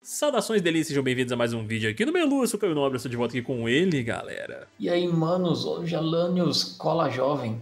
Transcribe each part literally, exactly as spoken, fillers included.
Saudações delícias, sejam bem-vindos a mais um vídeo aqui no Melu. Eu sou o Caio Nobre, eu estou de volta aqui com ele, galera. E aí, manos, hoje Alanios, Cola Jovem.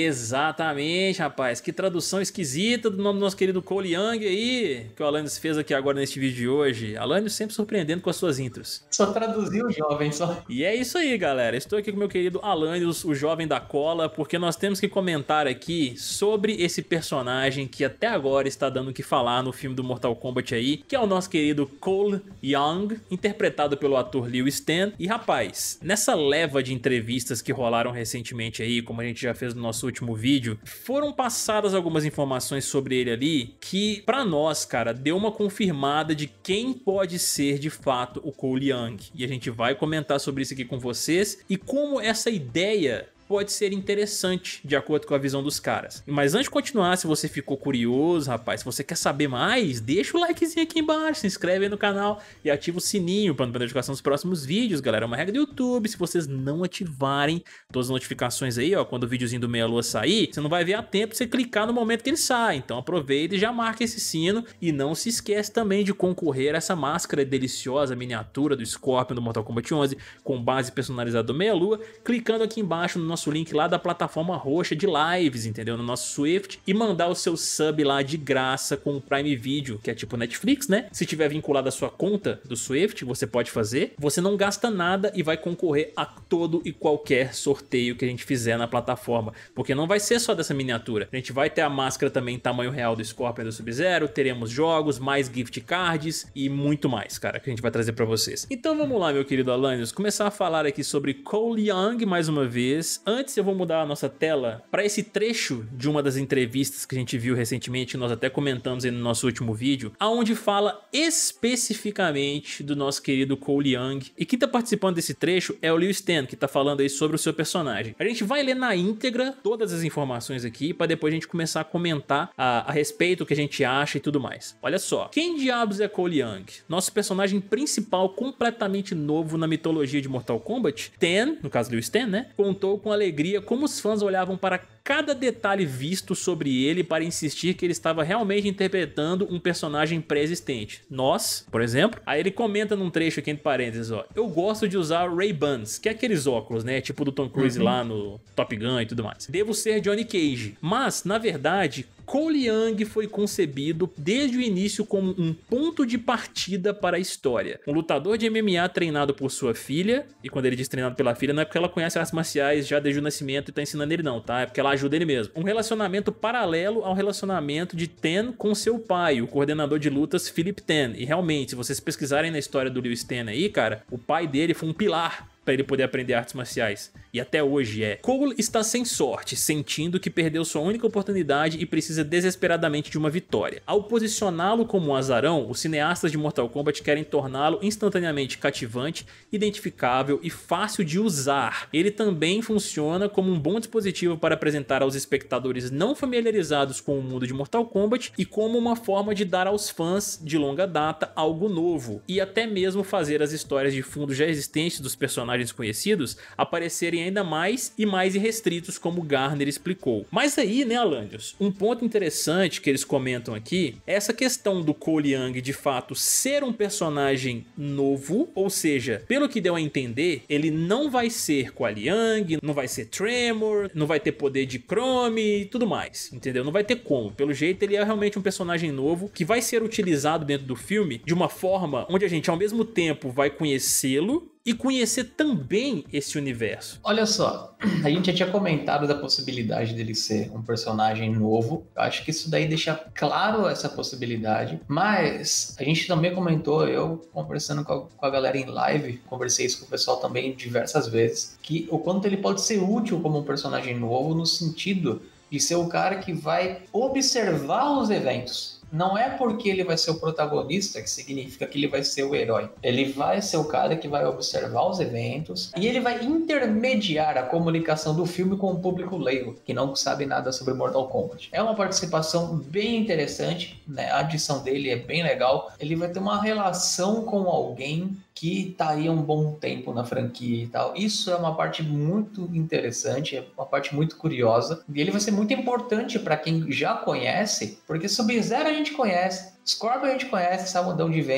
Exatamente, rapaz, que tradução esquisita do nome do nosso querido Cole Young aí, que o Alanios fez aqui agora neste vídeo de hoje. Alanios sempre surpreendendo com as suas intros. Só traduziu jovem, só. E é isso aí, galera, estou aqui com o meu querido Alanios, o jovem da cola, porque nós temos que comentar aqui sobre esse personagem que até agora está dando o que falar no filme do Mortal Kombat aí, que é o nosso querido Cole Young, interpretado pelo ator Liu Stan. E rapaz, nessa leva de entrevistas que rolaram recentemente aí, como a gente já fez no nosso último vídeo, foram passadas algumas informações sobre ele ali que pra nós, cara, deu uma confirmada de quem pode ser de fato o Cole Young. E a gente vai comentar sobre isso aqui com vocês e como essa ideia pode ser interessante, de acordo com a visão dos caras. Mas antes de continuar, se você ficou curioso, rapaz, se você quer saber mais, deixa o likezinho aqui embaixo, se inscreve aí no canal e ativa o sininho para não perder notificação dos próximos vídeos, galera. É uma regra do YouTube, se vocês não ativarem todas as notificações aí, ó, quando o videozinho do Meia Lua sair, você não vai ver a tempo de você clicar no momento que ele sai. Então aproveita e já marca esse sino e não se esquece também de concorrer a essa máscara deliciosa, miniatura do Scorpion do Mortal Kombat onze, com base personalizada do Meia Lua, clicando aqui embaixo no nosso nosso link lá da plataforma roxa de lives, entendeu? No nosso Swift, e mandar o seu sub lá de graça com o Prime Video, que é tipo Netflix, né? Se tiver vinculado à sua conta do Swift, você pode fazer. Você não gasta nada e vai concorrer a todo e qualquer sorteio que a gente fizer na plataforma, porque não vai ser só dessa miniatura. A gente vai ter a máscara também em tamanho real do Scorpion e do Sub-Zero, teremos jogos, mais gift cards e muito mais, cara, que a gente vai trazer pra vocês. Então vamos lá, meu querido Alanios, começar a falar aqui sobre Cole Young mais uma vez. Antes eu vou mudar a nossa tela para esse trecho de uma das entrevistas que a gente viu recentemente, que nós até comentamos aí no nosso último vídeo, aonde fala especificamente do nosso querido Cole Young. E quem tá participando desse trecho é o Liu Stan, que tá falando aí sobre o seu personagem. A gente vai ler na íntegra todas as informações aqui para depois a gente começar a comentar a, a respeito do que a gente acha e tudo mais. Olha só, quem diabos é Cole Young? Nosso personagem principal completamente novo na mitologia de Mortal Kombat. Stan, no caso Liu Stan, né, contou com alegria como os fãs olhavam para cada detalhe visto sobre ele para insistir que ele estava realmente interpretando um personagem pré-existente. Nós, por exemplo, aí ele comenta num trecho aqui entre parênteses, ó, eu gosto de usar Ray-Bans, que é aqueles óculos, né, tipo do Tom Cruise uhum. lá no Top Gun e tudo mais. Devo ser Johnny Cage, mas na verdade Cole Young foi concebido desde o início como um ponto de partida para a história. Um lutador de M M A treinado por sua filha, e quando ele diz treinado pela filha, não é porque ela conhece artes marciais já desde o nascimento e tá ensinando ele não, tá? É porque ela ajuda ele mesmo. Um relacionamento paralelo ao relacionamento de Ten com seu pai, o coordenador de lutas Philip Ten. E realmente, se vocês pesquisarem na história do Liu Stan aí, cara, o pai dele foi um pilar para ele poder aprender artes marciais. E até hoje é. Cole está sem sorte, sentindo que perdeu sua única oportunidade e precisa desesperadamente de uma vitória. Ao posicioná-lo como um azarão, os cineastas de Mortal Kombat querem torná-lo instantaneamente cativante, identificável e fácil de usar. Ele também funciona como um bom dispositivo para apresentar aos espectadores não familiarizados com o mundo de Mortal Kombat e como uma forma de dar aos fãs de longa data algo novo, e até mesmo fazer as histórias de fundo já existentes dos personagens conhecidos aparecerem ainda mais e mais irrestritos, como Garner explicou. Mas aí, né, Alanios, um ponto interessante que eles comentam aqui é essa questão do Cole Young de fato ser um personagem novo, ou seja, pelo que deu a entender, ele não vai ser Kuali Young, não vai ser Tremor, não vai ter poder de Chrome e tudo mais, entendeu? Não vai ter como. Pelo jeito, ele é realmente um personagem novo que vai ser utilizado dentro do filme de uma forma onde a gente ao mesmo tempo vai conhecê-lo e conhecer também esse universo. Olha só, a gente já tinha comentado da possibilidade dele ser um personagem novo. Eu acho que isso daí deixa claro essa possibilidade, mas a gente também comentou, eu conversando com a, com a galera em live, conversei isso com o pessoal também diversas vezes, que o quanto ele pode ser útil como um personagem novo no sentido de ser o cara que vai observar os eventos. Não é porque ele vai ser o protagonista que significa que ele vai ser o herói. Ele vai ser o cara que vai observar os eventos e ele vai intermediar a comunicação do filme com o público leigo, que não sabe nada sobre Mortal Kombat. É uma participação bem interessante, né? A adição dele é bem legal. Ele vai ter uma relação com alguém que tá aí há um bom tempo na franquia e tal. Isso é uma parte muito interessante, é uma parte muito curiosa. E ele vai ser muito importante para quem já conhece, porque Sub-Zero a gente conhece, Scorpion a gente conhece, sabe de onde vem.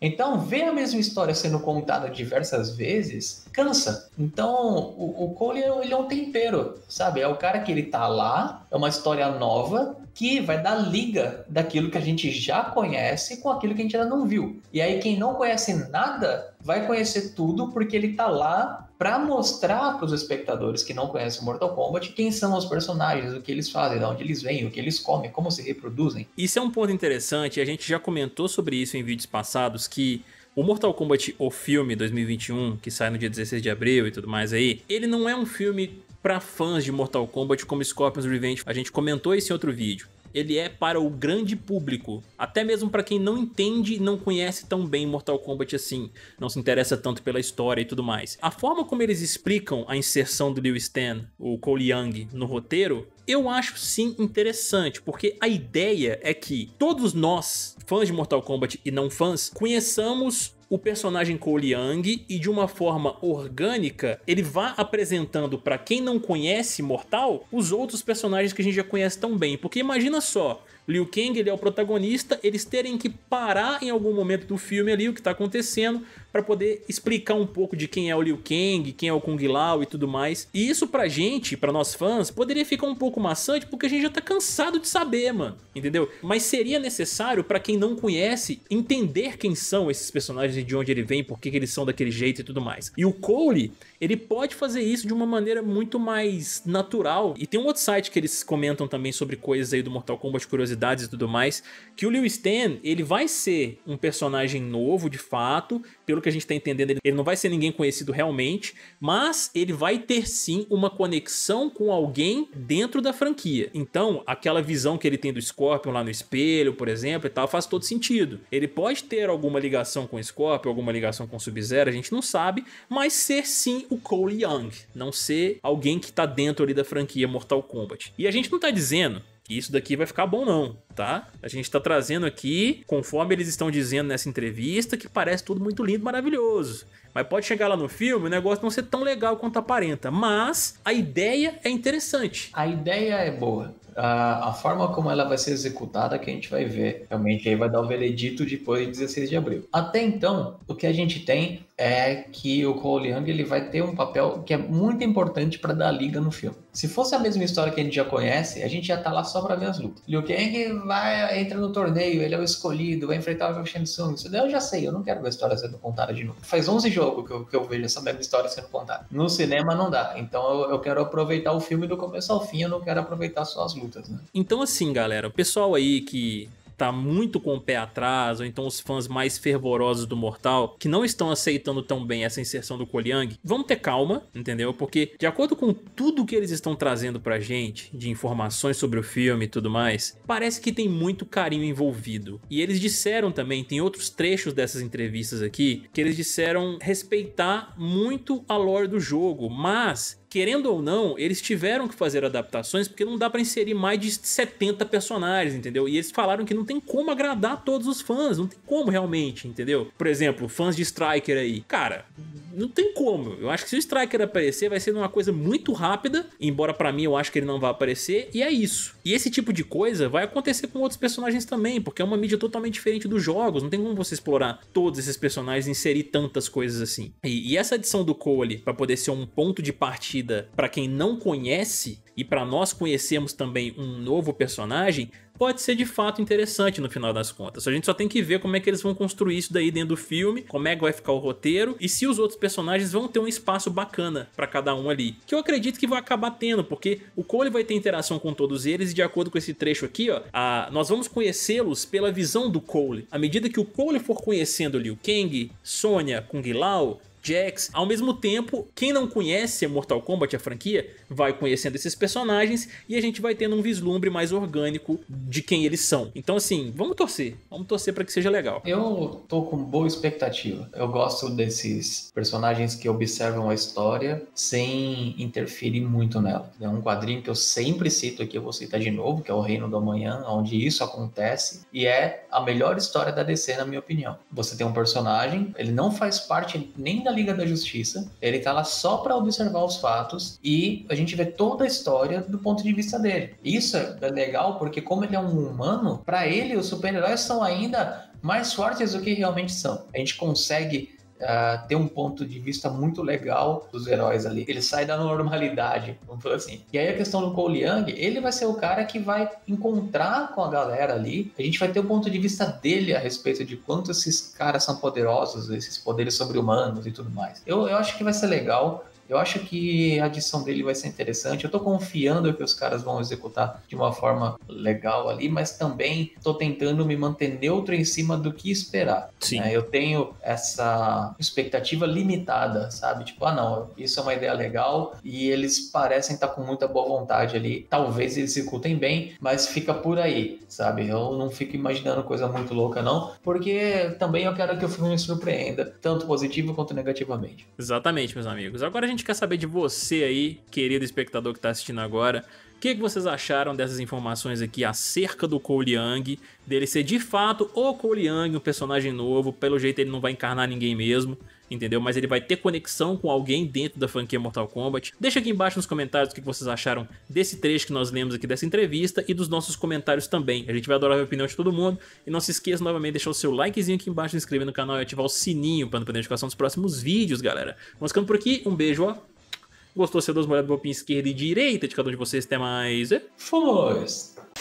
Então, ver a mesma história sendo contada diversas vezes, cansa. Então, o, o Cole, ele é um tempero, sabe? É o cara que ele tá lá, é uma história nova, que vai dar liga daquilo que a gente já conhece com aquilo que a gente ainda não viu. E aí, quem não conhece nada, vai conhecer tudo, porque ele tá lá para mostrar para os espectadores que não conhecem o Mortal Kombat quem são os personagens, o que eles fazem, de onde eles vêm, o que eles comem, como se reproduzem. Isso é um ponto interessante, a gente já comentou sobre isso em vídeos passados, que o Mortal Kombat, o filme dois mil e vinte e um, que sai no dia dezesseis de abril e tudo mais aí, ele não é um filme para fãs de Mortal Kombat como Scorpion's Revenge. A gente comentou isso em outro vídeo. Ele é para o grande público, até mesmo para quem não entende e não conhece tão bem Mortal Kombat assim, não se interessa tanto pela história e tudo mais. A forma como eles explicam a inserção do Liu Stan, o Cole Young, no roteiro, eu acho sim interessante, porque a ideia é que todos nós, fãs de Mortal Kombat e não fãs, conheçamos o personagem Cole Young e de uma forma orgânica ele vá apresentando para quem não conhece Mortal os outros personagens que a gente já conhece tão bem. Porque imagina só, Liu Kang, ele é o protagonista, eles terem que parar em algum momento do filme ali o que tá acontecendo para poder explicar um pouco de quem é o Liu Kang, quem é o Kung Lao e tudo mais. E isso pra gente, pra nós fãs, poderia ficar um pouco maçante porque a gente já tá cansado de saber, mano, entendeu? Mas seria necessário pra quem não conhece entender quem são esses personagens e de onde ele vem, por que eles são daquele jeito e tudo mais. E o Cole, ele pode fazer isso de uma maneira muito mais natural. E tem um outro site que eles comentam também sobre coisas aí do Mortal Kombat, curiosidades e tudo mais, que o Liu Stan, ele vai ser um personagem novo de fato, pelo que a gente tá entendendo, ele não vai ser ninguém conhecido realmente, mas ele vai ter sim uma conexão com alguém dentro da franquia. Então, aquela visão que ele tem do Scorpion lá no espelho, por exemplo, e tal, faz todo sentido. Ele pode ter alguma ligação com o Scorpion, alguma ligação com o Sub-Zero, a gente não sabe, mas ser sim o Cole Young, não ser alguém que tá dentro ali da franquia Mortal Kombat. E a gente não tá dizendo que isso daqui vai ficar bom não, tá? A gente tá trazendo aqui, conforme eles estão dizendo nessa entrevista, que parece tudo muito lindo, maravilhoso. Mas pode chegar lá no filme, o negócio não ser tão legal quanto aparenta. Mas a ideia é interessante. A ideia é boa. A, a forma como ela vai ser executada que a gente vai ver. Realmente aí vai dar o veredito depois de dezesseis de abril. Até então, o que a gente tem é que o Cole Young ele vai ter um papel que é muito importante para dar liga no filme. Se fosse a mesma história que a gente já conhece, a gente já tá lá só para ver as lutas. Liu Kang vai, entra no torneio, ele é o escolhido, vai enfrentar o Shang Tsung. Isso daí eu já sei, eu não quero ver a história sendo contada de novo. Faz onze jogos que eu, que eu vejo essa mesma história sendo contada. No cinema não dá, então eu, eu quero aproveitar o filme do começo ao fim, eu não quero aproveitar só as lutas, né? Então assim, galera, o pessoal aí que tá muito com o pé atrás, ou então os fãs mais fervorosos do Mortal, que não estão aceitando tão bem essa inserção do Cole Young, vamos ter calma, entendeu? Porque de acordo com tudo que eles estão trazendo pra gente, de informações sobre o filme e tudo mais, parece que tem muito carinho envolvido. E eles disseram também, tem outros trechos dessas entrevistas aqui, que eles disseram respeitar muito a lore do jogo, mas querendo ou não, eles tiveram que fazer adaptações porque não dá pra inserir mais de setenta personagens, entendeu? E eles falaram que não tem como agradar todos os fãs, não tem como realmente, entendeu? Por exemplo, fãs de Striker aí. Cara, não tem como. Eu acho que se o Striker aparecer vai ser uma coisa muito rápida, embora pra mim eu acho que ele não vai aparecer, e é isso. E esse tipo de coisa vai acontecer com outros personagens também, porque é uma mídia totalmente diferente dos jogos, não tem como você explorar todos esses personagens e inserir tantas coisas assim. E, e essa adição do Cole, pra poder ser um ponto de partida para quem não conhece e para nós conhecermos também um novo personagem, pode ser de fato interessante no final das contas. A gente só tem que ver como é que eles vão construir isso daí dentro do filme, como é que vai ficar o roteiro e se os outros personagens vão ter um espaço bacana para cada um ali. Que eu acredito que vai acabar tendo, porque o Cole vai ter interação com todos eles e de acordo com esse trecho aqui, ó, a, nós vamos conhecê-los pela visão do Cole. À medida que o Cole for conhecendo Liu Kang, Sonya, Kung Lao, Jax, ao mesmo tempo, quem não conhece Mortal Kombat, a franquia, vai conhecendo esses personagens e a gente vai tendo um vislumbre mais orgânico de quem eles são. Então assim, vamos torcer, vamos torcer para que seja legal. Eu tô com boa expectativa. Eu gosto desses personagens que observam a história sem interferir muito nela. É um quadrinho que eu sempre cito aqui, eu vou citar de novo, que é o Reino do Amanhã, onde isso acontece e é a melhor história da D C, na minha opinião. Você tem um personagem, ele não faz parte nem da Liga da Justiça, ele tá lá só para observar os fatos e a gente vê toda a história do ponto de vista dele. Isso é legal porque como ele é um humano, para ele os super-heróis são ainda mais fortes do que realmente são. A gente consegue uh, ter um ponto de vista muito legal dos heróis ali. Ele sai da normalidade, vamos falar assim. E aí a questão do Cole Young, ele vai ser o cara que vai encontrar com a galera ali. A gente vai ter o ponto de vista dele a respeito de quanto esses caras são poderosos, esses poderes sobre-humanos e tudo mais. Eu, eu acho que vai ser legal. Eu acho que a adição dele vai ser interessante. Eu tô confiando que os caras vão executar de uma forma legal ali, mas também tô tentando me manter neutro em cima do que esperar. Sim. Né? Eu tenho essa expectativa limitada, sabe? Tipo, ah não, isso é uma ideia legal e eles parecem estar com muita boa vontade ali. Talvez eles executem bem, mas fica por aí, sabe? Eu não fico imaginando coisa muito louca não, porque também eu quero que o filme me surpreenda, tanto positivo quanto negativamente. Exatamente, meus amigos. Agora a gente quer saber de você aí, querido espectador que está assistindo agora, o que, que vocês acharam dessas informações aqui acerca do Cole Young, dele ser de fato o Cole Young, um personagem novo. Pelo jeito ele não vai encarnar ninguém mesmo, entendeu? Mas ele vai ter conexão com alguém dentro da franquia Mortal Kombat. Deixa aqui embaixo nos comentários o que vocês acharam desse trecho que nós lemos aqui dessa entrevista e dos nossos comentários também. A gente vai adorar a opinião de todo mundo. E não se esqueça novamente de deixar o seu likezinho aqui embaixo, se inscrever no canal e ativar o sininho para não perder a notificação dos próximos vídeos, galera. Vamos ficando por aqui. Um beijo, ó. Gostou? Você dá uma olhada no botão esquerda e direita de cada um de vocês. Até mais. Fomos!